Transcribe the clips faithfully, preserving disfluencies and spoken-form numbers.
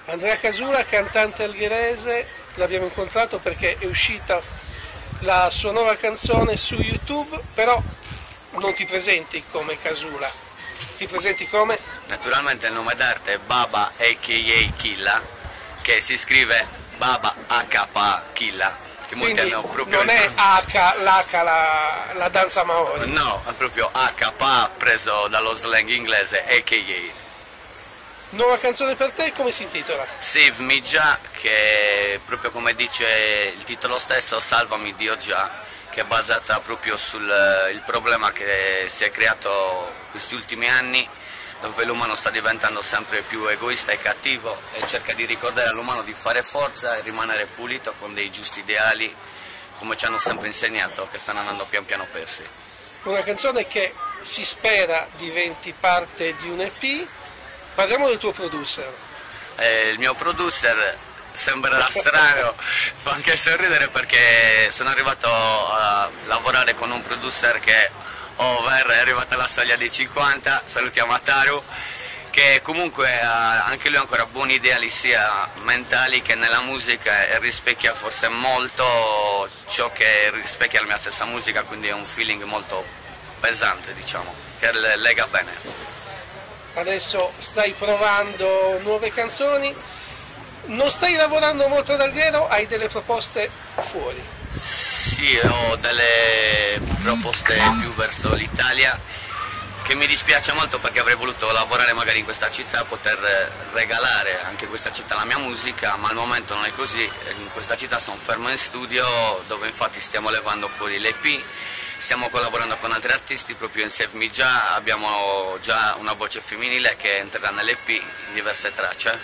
Andrea Casula, cantante algherese, l'abbiamo incontrato perché è uscita la sua nuova canzone su YouTube, però non ti presenti come Casula, ti presenti come? Naturalmente il nome d'arte è Baba a k a. Killa, che si scrive Baba H K Killa. Che molti Quindi hanno proprio non è H, l'H, la, la danza maori? No, è proprio H K preso dallo slang inglese A K A. Nuova canzone per te, come si intitola? Save Me Già, che proprio come dice il titolo stesso, Salvami Dio Già, che è basata proprio sul il problema che si è creato questi ultimi anni, dove l'umano sta diventando sempre più egoista e cattivo e cerca di ricordare all'umano di fare forza e rimanere pulito con dei giusti ideali, come ci hanno sempre insegnato, che stanno andando pian piano persi. Una canzone che si spera diventi parte di un E P. Parliamo del tuo producer. Eh, il mio producer sembrerà strano, fa anche sorridere perché sono arrivato a lavorare con un producer che over è arrivato alla soglia dei cinquanta, salutiamo Ataru, che comunque ha anche lui ancora buoni ideali sia mentali che nella musica e rispecchia forse molto ciò che rispecchia la mia stessa musica, quindi è un feeling molto pesante, diciamo, che lega bene. Adesso stai provando nuove canzoni, non stai lavorando molto ad Alghero, hai delle proposte fuori? Sì, ho delle proposte più verso l'Italia, che mi dispiace molto perché avrei voluto lavorare magari in questa città, poter regalare anche questa città la mia musica, ma al momento non è così. In questa città sono fermo in studio, dove infatti stiamo levando fuori l'E P. Stiamo collaborando con altri artisti, proprio in Save Me Già abbiamo già una voce femminile che entrerà nell'E P in diverse tracce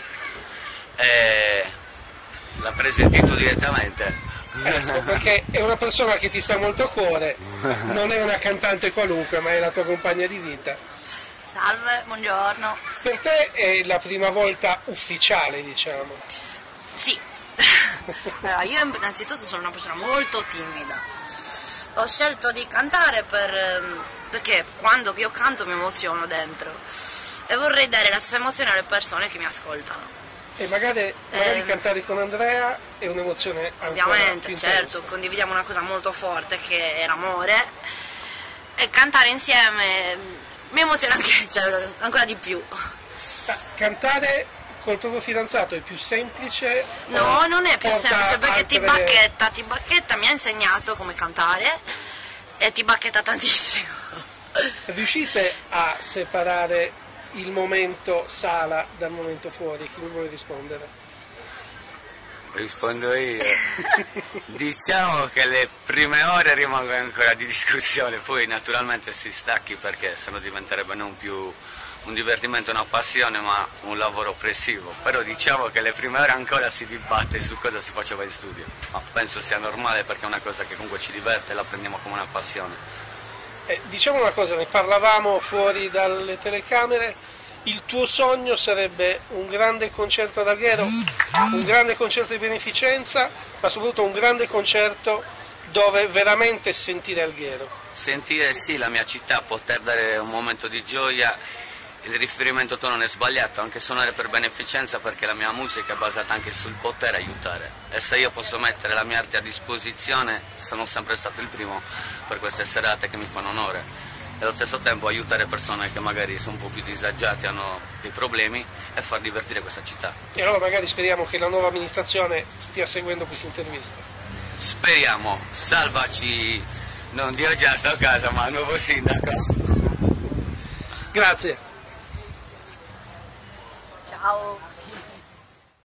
e la presenti tu direttamente. Ecco, perché è una persona che ti sta molto a cuore, non è una cantante qualunque, ma è la tua compagna di vita. Salve, buongiorno. Per te è la prima volta ufficiale, diciamo. Sì. Allora, io innanzitutto sono una persona molto timida. Ho scelto di cantare per, perché quando io canto mi emoziono dentro e vorrei dare la stessa emozione alle persone che mi ascoltano. E magari, magari eh, cantare con Andrea è un'emozione ancora ovviamente, più certo, intensa. condividiamo una cosa molto forte che è l'amore e cantare insieme mi emoziona anche, cioè, ancora di più. Cantare col tuo fidanzato è più semplice? No, non è più semplice perché altre... ti bacchetta, ti bacchetta, mi ha insegnato come cantare e ti bacchetta tantissimo. Riuscite a separare il momento sala dal momento fuori? Chi mi vuole rispondere? Rispondo io. Diciamo che le prime ore rimangono ancora di discussione, poi naturalmente si stacchi perché sennò diventerebbe non più un divertimento, una passione, ma un lavoro oppressivo. Però diciamo che le prime ore ancora si dibatte su cosa si faceva in studio, ma penso sia normale perché è una cosa che comunque ci diverte e la prendiamo come una passione. Eh, diciamo una cosa, ne parlavamo fuori dalle telecamere, il tuo sogno sarebbe un grande concerto ad Alghero, un grande concerto di beneficenza, ma soprattutto un grande concerto dove veramente sentire Alghero. Sentire sì la mia città, poter dare un momento di gioia. Il riferimento tuo non è sbagliato, anche suonare per beneficenza, perché la mia musica è basata anche sul poter aiutare e se io posso mettere la mia arte a disposizione sono sempre stato il primo per queste serate che mi fanno onore e allo stesso tempo aiutare persone che magari sono un po' più disagiate, hanno dei problemi e far divertire questa città. E allora magari speriamo che la nuova amministrazione stia seguendo questa intervista. Speriamo, salvaci, non Dio già sto a casa, ma il nuovo sindaco. Grazie. Ciao.